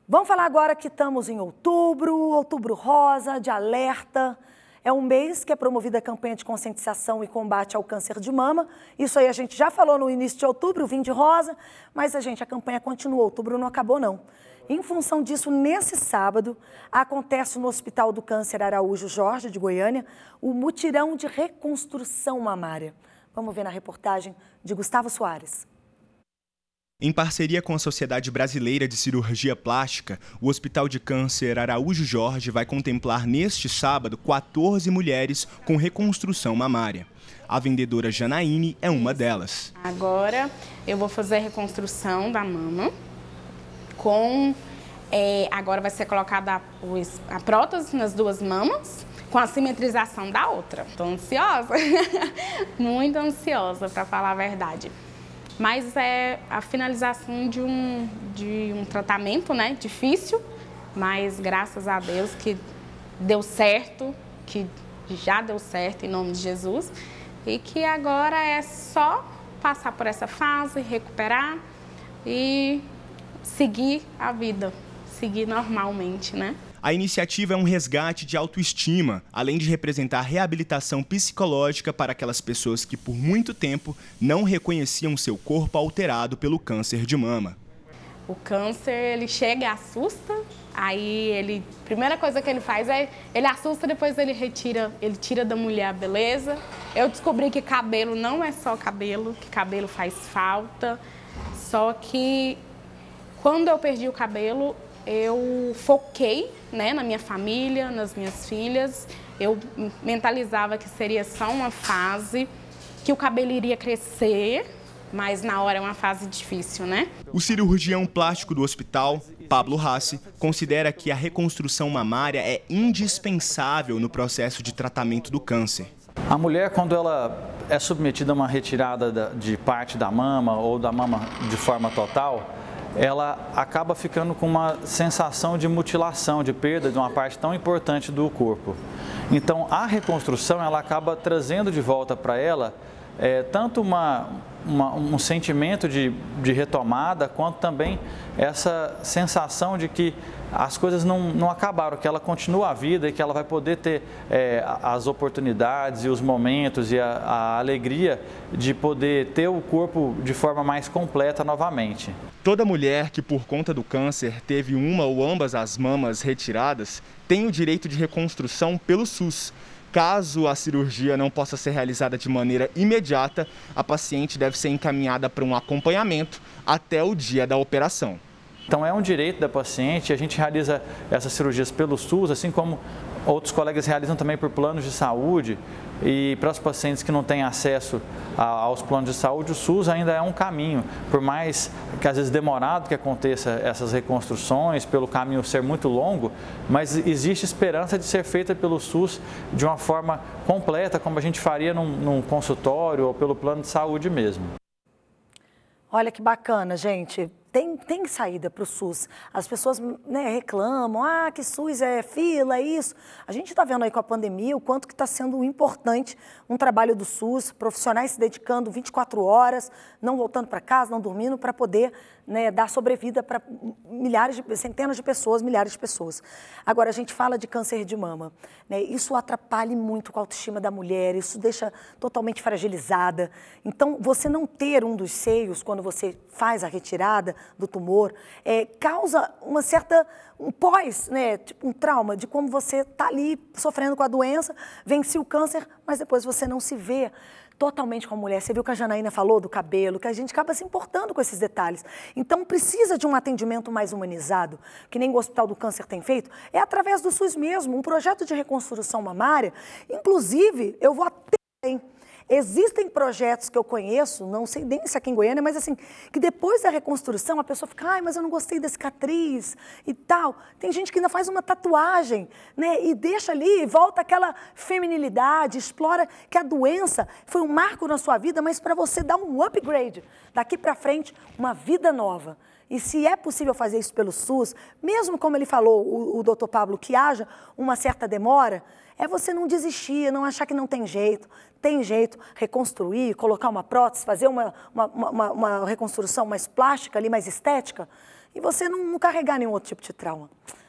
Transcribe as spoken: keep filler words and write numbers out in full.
Vamos falar agora que estamos em outubro, outubro rosa, de alerta. É um mês que é promovida a campanha de conscientização e combate ao câncer de mama. Isso aí a gente já falou no início de outubro, o Vim de Rosa, mas a gente, a campanha continua, outubro não acabou não. Em função disso, nesse sábado, acontece no Hospital do Câncer Araújo Jorge, de Goiânia, o mutirão de reconstrução mamária. Vamos ver na reportagem de Gustavo Soares. Em parceria com a Sociedade Brasileira de Cirurgia Plástica, o Hospital de Câncer Araújo Jorge vai contemplar neste sábado quatorze mulheres com reconstrução mamária. A vendedora Janaíne é uma delas. Agora eu vou fazer a reconstrução da mama com... É, agora vai ser colocada a, a prótese nas duas mamas com a simetrização da outra. Estou ansiosa, muito ansiosa para falar a verdade. Mas é a finalização de um, de um tratamento, né, difícil, mas graças a Deus que deu certo, que já deu certo em nome de Jesus, e que agora é só passar por essa fase, recuperar e seguir a vida, seguir normalmente, né? A iniciativa é um resgate de autoestima, além de representar reabilitação psicológica para aquelas pessoas que por muito tempo não reconheciam seu corpo alterado pelo câncer de mama. O câncer, ele chega e assusta, aí ele, a primeira coisa que ele faz é, ele assusta, depois ele retira, ele tira da mulher a beleza. Eu descobri que cabelo não é só cabelo, que cabelo faz falta, só que quando eu perdi o cabelo, eu foquei, né, na minha família, nas minhas filhas. Eu mentalizava que seria só uma fase, que o cabelo iria crescer, mas na hora é uma fase difícil, né? O cirurgião plástico do hospital, Pablo Rassi, considera que a reconstrução mamária é indispensável no processo de tratamento do câncer. A mulher, quando ela é submetida a uma retirada de parte da mama ou da mama de forma total, ela acaba ficando com uma sensação de mutilação, de perda de uma parte tão importante do corpo. Então, a reconstrução, ela acaba trazendo de volta para ela é, tanto uma, uma, um sentimento de, de retomada, quanto também essa sensação de que as coisas não, não acabaram, que ela continua a vida e que ela vai poder ter é, as oportunidades e os momentos e a, a alegria de poder ter o corpo de forma mais completa novamente. Toda mulher que por conta do câncer teve uma ou ambas as mamas retiradas tem o direito de reconstrução pelo SUS. Caso a cirurgia não possa ser realizada de maneira imediata, a paciente deve ser encaminhada para um acompanhamento até o dia da operação. Então é um direito da paciente, a gente realiza essas cirurgias pelo SUS, assim como outros colegas realizam também por planos de saúde, e para os pacientes que não têm acesso a, aos planos de saúde, o SUS ainda é um caminho, por mais que às vezes demorado que aconteça essas reconstruções, pelo caminho ser muito longo, mas existe esperança de ser feita pelo SUS de uma forma completa, como a gente faria num, num consultório ou pelo plano de saúde mesmo. Olha que bacana, gente. Tem, tem saída para o SUS. As pessoas, né, reclamam, ah, que SUS é fila, é isso. A gente está vendo aí com a pandemia o quanto que está sendo importante um trabalho do SUS, profissionais se dedicando vinte e quatro horas, não voltando para casa, não dormindo, para poder, né, dar sobrevida para milhares, de, centenas de pessoas, milhares de pessoas. Agora, a gente fala de câncer de mama, né, isso atrapalha muito com a autoestima da mulher, isso deixa totalmente fragilizada. Então, você não ter um dos seios, quando você faz a retirada do tumor, é, causa uma certa, um pós, né, tipo um trauma de como você está ali sofrendo com a doença, vence o câncer, mas depois você não se vê totalmente com a mulher. Você viu que a Janaína falou do cabelo, que a gente acaba se importando com esses detalhes. Então, precisa de um atendimento mais humanizado, que nem o Hospital do Câncer tem feito, é através do SUS mesmo, um projeto de reconstrução mamária. Inclusive, eu vou até... Existem projetos que eu conheço, não sei nem se aqui em Goiânia, mas assim, que depois da reconstrução a pessoa fica, ai, mas eu não gostei da cicatriz e tal. Tem gente que ainda faz uma tatuagem, né, e deixa ali, volta aquela feminilidade, explora que a doença foi um marco na sua vida, mas para você dar um upgrade, daqui para frente, uma vida nova. E se é possível fazer isso pelo SUS, mesmo como ele falou, o, o doutor Pablo, que haja uma certa demora, é você não desistir, não achar que não tem jeito. Tem jeito, reconstruir, colocar uma prótese, fazer uma, uma, uma, uma reconstrução mais plástica, ali, mais estética. e você não, não carregar nenhum outro tipo de trauma.